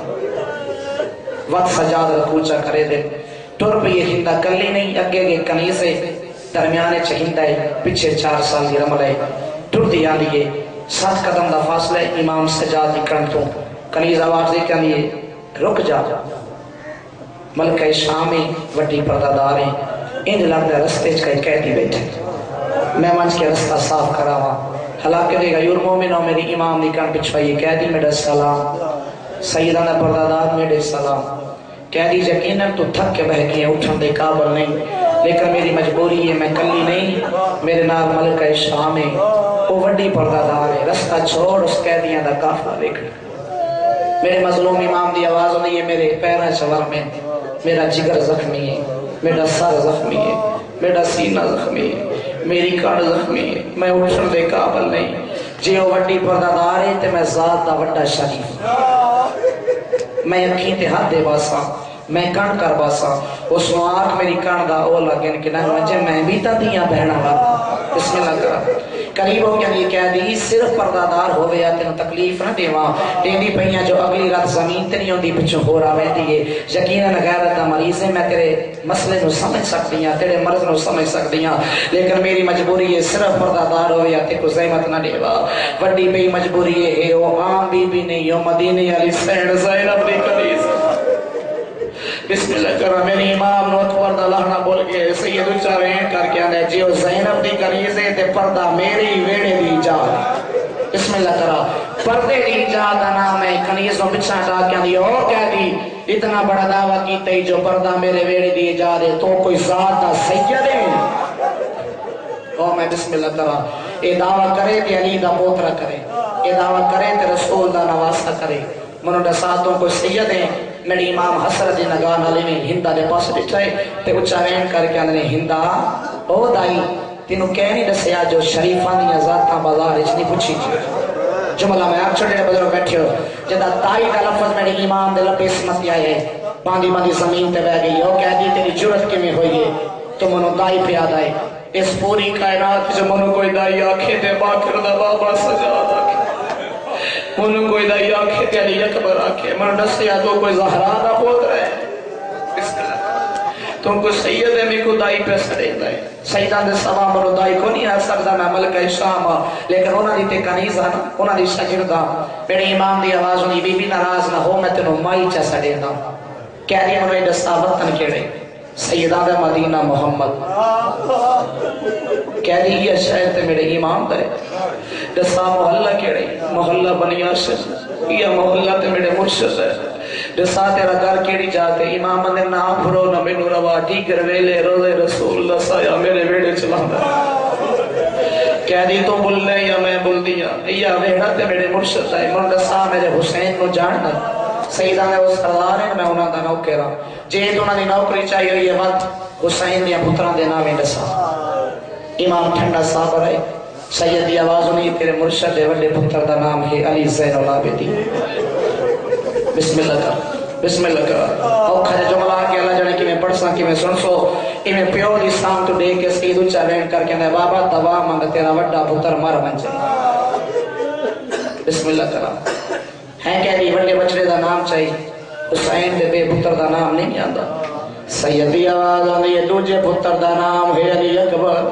وقت سجاد رکوچا کرے دے ٹر پہ یہ ہندہ کلی نہیں اگے گے کنیزے درمیانے چہندہ ہے پچھے چار سال دی رمل ہے ٹر دی آلیے سات قدم دا فاصلے امام سجاد دی کرنتوں کنیز آواز دے کہ آلیے رک جا ملکہ شامی وڈی پردادار ہیں ان لگتا رستے چکے قیدی بیٹھے میں منچ کے رستہ صاف کرا ہوا حلاکہ دے گا یور مومنوں میری امام دی کن پچھوائی قیدی میڈا سلام سیدانہ پردادار میڈے سلام کہہ دی یقیناً تو تھک کے بہ گئی اٹھن دے قابل نہیں، لیکن میری مجبوری ہے، میں کلی نہیں، میرے نال ملکہ شام ہے، وہ وڈی پردہ دار ہے، رستہ چھوڑ اس قیدیاں دا قافلہ دیکھ۔ میرے مظلوم امام دی آواز نہیں ہے، میرے پیرا چور میں میرا جگر زخمی ہے، میرا سر زخمی ہے، میرا سینہ زخمی ہے، میری کڑ زخمی ہے، میں اٹھن دے قابل نہیں، جی وہ وڈی پردہ دار ہے تے میں ذات دا وڈا شریف، میں اکھیں تے ہاتھ دے باسا، میں کن کر باسا، اس نو آنکھ میری کن دا او لگن کہ نہ مجھے میں بھی تا دیاں بہنا والا۔ بسم اللہ کرا قریب ہو کے لیے کہہ دی صرف پردہ دار ہوئے یا تینوں تکلیف نہ دیواں دیندی پہیاں جو اگلی رات زمین تے نہیں ہوندی پچھوں ہو رہا ویندی ہے، یقیناً غیرت دا مریض ہے، میں تیرے مسئلے نو سمجھ سکتی ہاں، تیرے مرض نو سمجھ سکتی ہاں، لیکن میری مجبوری ہے صرف پردہ دار ہوئے یا تے کو زحمت نہ دیوا، وڈی بئی مجبوری ہے، او عام بی بی نہیں، او مدینے علی سین زینب دی کنیز۔ بسم اللہ کرا میری امام نو پردہ لہنا بول کے سید اچھا رہن کر کے آنے جیو زینب دی کنیزے تے پردہ میری ویڑے دی جاد۔ بسم اللہ کرا پردے دی جاد نام ہے کنیزوں بچھا ڈا کے آنے اور کہہ دی اتنا بڑا دعویٰ کی تے جو پردہ میرے ویڑے دی جاد ہے تو کوئی ذات دا سید ہے۔ اور میں بسم اللہ کرا اے دعویٰ کرے تے علی دا پوترہ کرے، اے دعویٰ کرے تے رسول دا نواسہ کرے، منو دا ساتوں کو سید ہیں۔ میری امام حسرت نگاہ نالی میں ہندہ دے پاس بچھائے تے اچھا رین کر کے اندھنے ہندہ او دائی تینوں کہنی دسیا جو شریفانی ذاتاں بازار اچھنی پوچھی جی جملہ میں آپ چھوٹے بدروں بیٹھے ہو جدہ تائی کا لفظ میری امام دے لپے سمتی آئے باندھی باندھی زمین تے بہ گئی او کہہ دی تیری جرت کے میں ہوئی ہے تو منو دائی پہ آدھ آئے اس پوری کائنات جو منو کوئی دائی آنکھیں دے باکر دا بابا سجاد آکھیں منو کوئی دائی آنکھیں تے علی اکبر آکھیں منو نسیا تو کوئی زہرا دا پوت رہے بسم اللہ تم کو سید میں کو دائی پہ سڑے دائے سیدان دے سوا منو دائی کو نہیں آ سکتا میں ملکہ شام لیکن انہاں دی تے کنیز آنا انہاں دی شاگردہ میرے امام دی آواز انہی بی بی ناراض نہ ہو میں تنو مائی چا سڑے دا کہہ دی منو ایڈا ثابتن کیڑے سیدان دے مدینہ محمد کہہ دی یہ شاید تے میرے امام دے دسا محلہ کیڑے محلہ بنی آشد یہ محلہ تے میرے مرشد ہے دسا تیرا گھر کیڑی جاتے امام نے نہ بھرو نہ مینو روا ٹیگر ویلے روزے رسول اللہ سایا میرے ویڑے چلا دا کہہ دی تو بل لے یا میں بل دیا یا ویڑا تے میرے مرشد ہے من دسا میرے حسین کو جاننا سیدہ نے اس سردار ہیں میں انہاں دا نوکر ہوں جیت انہاں دی نوکری چاہیے ہوئی ہے وقت حسین دیا پتران دے نامی دسا امام ٹھنڈا صاحب رہے سید دی آواز نہیں تیرے مرشد دے وڈے پتر دا نام ہے علی زین العابدین بسم اللہ کا بسم اللہ کا اور کھجا جملہ آکے اللہ جانے کی میں پڑھ سا کی میں سن سو کہ میں پیور اسلام تو دے کے سید اچھا رہن کر کے بابا دوا مانگ تیرا وڈا پتر مر بن جائے بسم اللہ کرا ہیں کہ دی وڈے بچڑے دا نام چاہیے حسین دے بے پتر دا نام نہیں آندا سید دی آواز آندا یہ دوجے پتر دا نام ہے علی اکبر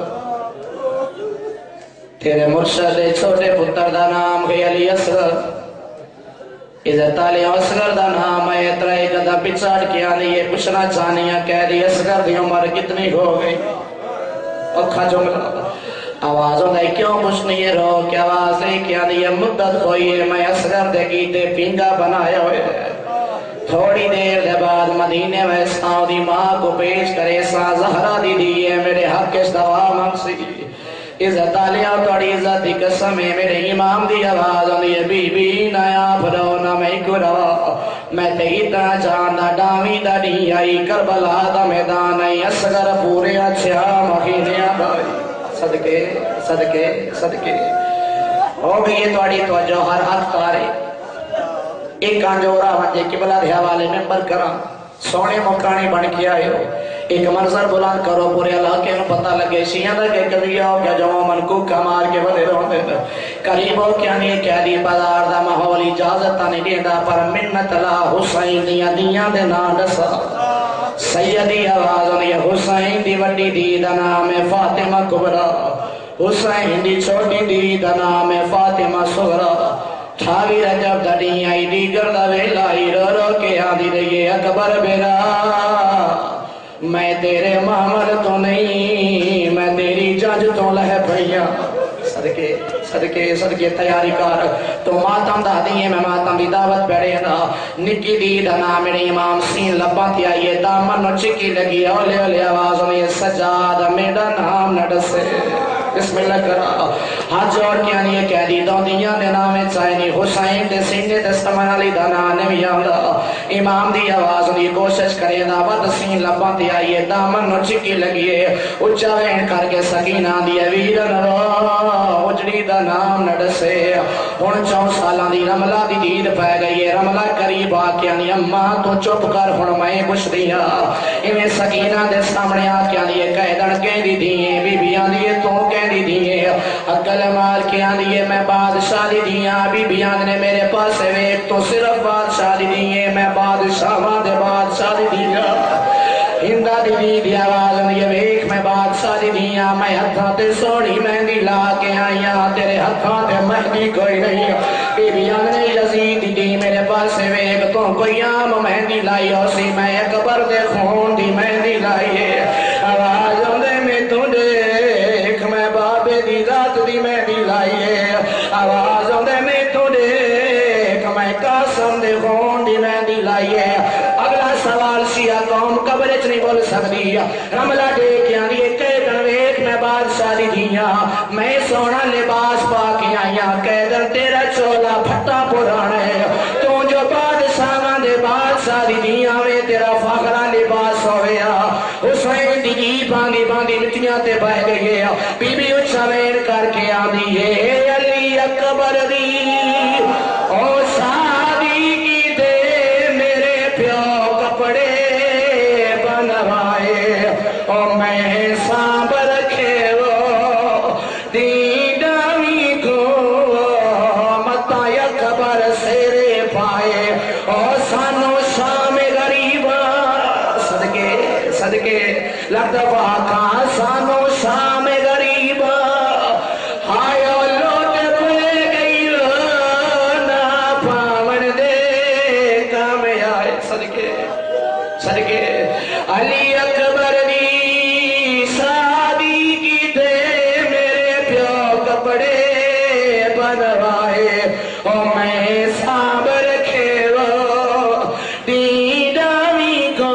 تیرے مرشد چھوٹے پتر دا نام ہے علی اصغر عزت علی اصغر دا نام ہے اترائی قدہ پچھاڑ کیا نہیں یہ پوچھنا چاہنیا کہہ دی اصغر دی عمر کتنی ہو گئی اکھا جملہ آوازوں نے کیوں پوچھنی ہے رو کہ آواز نہیں کیا نہیں یہ مدت ہوئی ہے میں اصغر دے گیتے پینگا بنایا ہوئے تھوڑی دیر دے بعد مدینے میں ساؤں دی ماں کو پیش کرے سا زہرہ دی دیئے میرے حق کے دوا منگسی عزت علیہ توڑی عزت دی قسم ہے میرے امام دی آواز آنی بی بی نیا پھرو نہ میں کو روا میں تیتا جانا ڈامی دا نہیں آئی کربلا دا میدان آئی اصغر پورے اچھا مہینے آئی صدقے صدقے صدقے ہو گئی توڑی توجہ ہر حق کارے ایک کانجورا وانجے قبلہ دے حوالے ممبر کرا سونے مکانی بن کے آئے ہو ایک منظر بلند کرو پورے علاقے میں پتہ لگے شیعہ دا کہ قضیہ ہو کیا جو من کو کمار کے بدے رہوں دے دا قریب ہو کیا نہیں کہہ دی بازار دا ماحول اجازت نہیں دے دا پر منت لا حسین دیا دیا دے نا دسا سیدی آواز نے حسین دی وڈی دی دا نام فاطمہ کبرا حسین دی چھوٹی دی دا نام فاطمہ صغرا ٹھاوی رجب دا دی آئی دیگر دا ویلائی رو رو کے آدھی رہی اکبر بیرا میں تیرے محمد تو نہیں میں تیری جج تو لہ پڑیا صدقے صدقے صدقے تیاری کر تو ماتم دا دیئے میں ماتم دی دعوت پڑے نا نکی دی دنا میرے امام سین لباں تھی آئیے دامن نو چکی لگی اولے اولے آواز میں سجاد میرا نام نہ ڈسے بسم اللہ کرا ہاتھ جوڑ کے آنیے کہہ دی دو دنیا دے نامے چاہنی حسین دے سینے دے سمن علی دا نانے میں آمدہ امام دی آواز دی کوشش کرے دا ود سین لباں دی آئیے دامن نو چکی لگیے اچھا وین کر کے سکینہ دی ویرن رو اجڑی دا نام نہ ڈسے ہن چون سالان دی رملہ دی دید پہ گئی رملہ قریب آکے آنی اماں تو چپ کر ہن میں کچھ دیا ایویں سکینہ دے سامنے آکے آنی کہہ دن کہہ دی دیئے بی بی آنی تو کہہ دی دیئے اکل مال کے آنی میں بادشاہ دی دیئے بی بی آنی نے میرے پاس ویک تو صرف بادشاہ دی دیئے میں بادشاہ دے بادشاہ دی دیئے ہندہ دی دی دی آواز یہ ویک میں بادشاہ دی دیا میں ہتھاں تے سوڑی مہندی لا کے آئیاں تیرے ہتھاں تے مہندی کوئی نہیں بی بی آنے یزید دی دی میرے پاس ویک تو کوئی عام مہندی لائی ہو سی میں اکبر دے خون دی مہندی لائی آواز دے میں تو دیکھ میں بابے دی ذات دی مہندی لائی آواز دے میں تو دیکھ میں قاسم دے خون دی مہندی لائی اگلا سوال شیعہ قوم قبرچ نہیں بول سکتی رملہ ڈیک یعنی کہہ دنویک میں بادشاہ دی دیا میں سونا لباس پاکی آیا کہہ دن تیرا چولا پھٹا پرانا ہے تو جو بادشاہ دے بادشاہ دی دیا میں تیرا فخرہ لباس ہویا حسین دی دی باندی باندی مٹیاں تے بہ گئے بی بی اچھا وین کر کے آدھی ہے علی اکبر دی او شادی کی دے میرے پیو کپڑے بنوائے او میں سانب رکھے وہ دیدامی کو متا اکبر سیرے پائے او سانو شام غریبا صدقے صدقے لگتا واقعا سانو شام غریبا ہائے لوٹ بھلے گئی نا پاون دے کام آئے صدقے صدقے علی اکبر دی شادی کی دے میرے پیو کپڑے بنوائے او میں سانب رکھے وہ دیدامی کو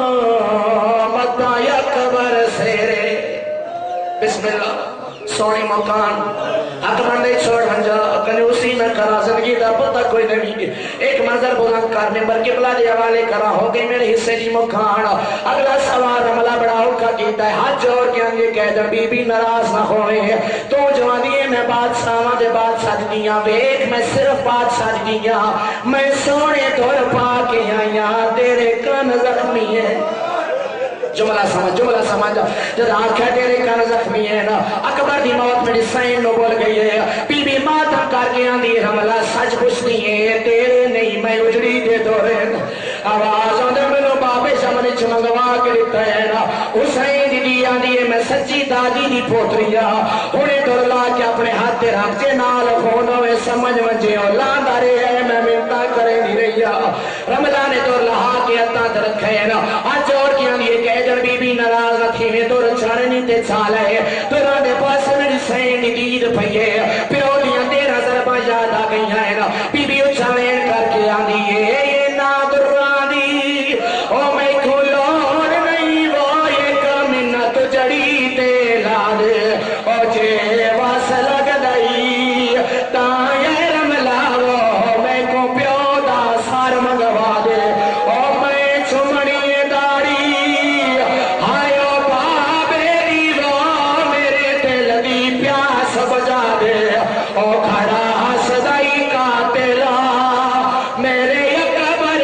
متا اکبر سیرے بسم اللہ سونی مکان حق بندے چھوڑ بنجا کنیوسی میں کرا زندگی دا پتہ کوئی نہیں ایک منظر بلند کرنے پر قبلہ دے حوالے کرا ہو گئی میرے حصے دی مکان اگلا سوال رملہ بڑا ہوکا کیتا ہے ہاتھ جوڑ کے آنگے کہہ در بی بی نراز نہ ہوئے تو جوانی ہے میں بادشاہ دے بادشاہ دیا ویک میں صرف بادشاہ دیا میں سونے دور پا کے آیا تیرے کان زخمی ہے جملہ سمجھ جملہ سمجھ جب آنکھیں تیرے کان زخمی ہے نا اکبر دی موت میں ڈسائن نو بول گئی ہے بی بی ماتم کر کے آندھی رملہ سچ پوچھتی ہے تیرے نہیں میں اجڑی دے دو رہن آواز آندھے میں نو بابے شمنے چمنگوا کے لکھتا ہے نا حسین دی دی آندھی ہے میں سچی دادی دی پوتریا انہیں دور لا کے اپنے ہاتھ دے رکھ کے نال خونوں میں سمجھ مجھے اولاد آرے ہے میں منتا کرے نہیں رہیا رملہ نے دور لہا کے اتنا درکھے ہے نا آج جوڑ کی آندھی ہے کہ جن بی بی نراز نہ تھی میں دور چارنی تے چال ہے دورہ دے پاس میری سین دید پہیے پیو دیاں تیرہ ضربہ یاد آ گئی ہے نا بی بی اچھا وین کر کے آندھی ہے یہ نادران دی او میں کھولون نہیں وہ ایک منت جڑی تے لاد او جے واس لگ دائی تائیں رملا وہ میں کو پیو دا سار منگوا دے او میں چھمڑی داری ہائیو بابے دیو میرے دل دی پیاس بجا دے او کھڑا صدائی قاتلہ میرے اکبر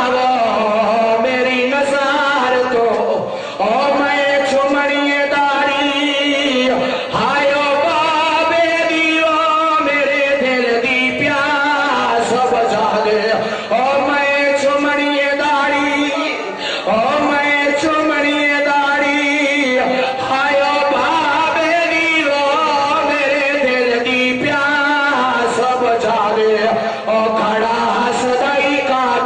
داو میری نظار تو او میں چھمڑی داری ہائیو بابے دیو میرے دل دی پیاس بجا دے او میں چھمڑی داری او میں چھمڑی داری ہائیو بابے دیو میرے دل دی پیاس بجا دے او کھڑا صدائی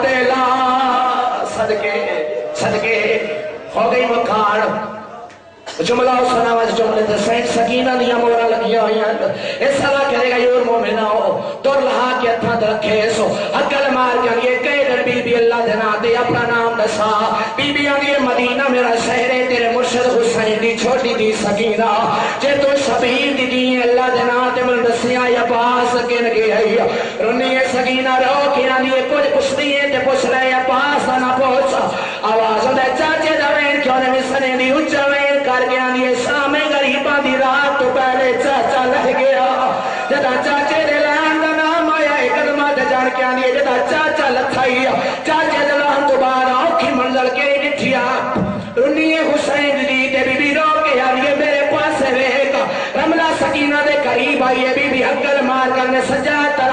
قاتلہ صدقے صدقے ہو گئی مکان جملہ اس نواز جملے تے سینٹ سکینہ دیا مورا لگیا ہوئی ہیں اس سلا کرے گا یور مومنہ ہو دور لہا کے اتھا در رکھے سو حقل مار جان یہ کئی در بی بی اللہ دینا دے اپنا نام نسا بی بی آن یہ مدینہ میرا شہرے تیرے مرشد حسین دی چھوٹی دی سکینہ جے تو شبیر دی دی اللہ دینا دے من دسیاں یا باس کے نگے ہے رنی یہ سکینہ رو کے آن یہ کچھ پوچھ دیئے تے پوچھ لے یا باس نہ پوچھا آواز دے چاچے دوین کیوں نے مسنے دی اچھوین کر گیا یہ شام غریباں دی رات تو پہلے چاچا لہ گیا جدا چاچے دے لان دا نام آیا ایک قدمہ دے جان کے آنی جدا چاچا لتھائی چاچے دے لان دوبارہ اوکھی منزل کے ڈٹھیا رنی حسین دی تے بی بی رو کے آنی میرے پاس رہے گا رملہ سکینہ دے قریب آئیے بی بی حقل مار کرنے سجا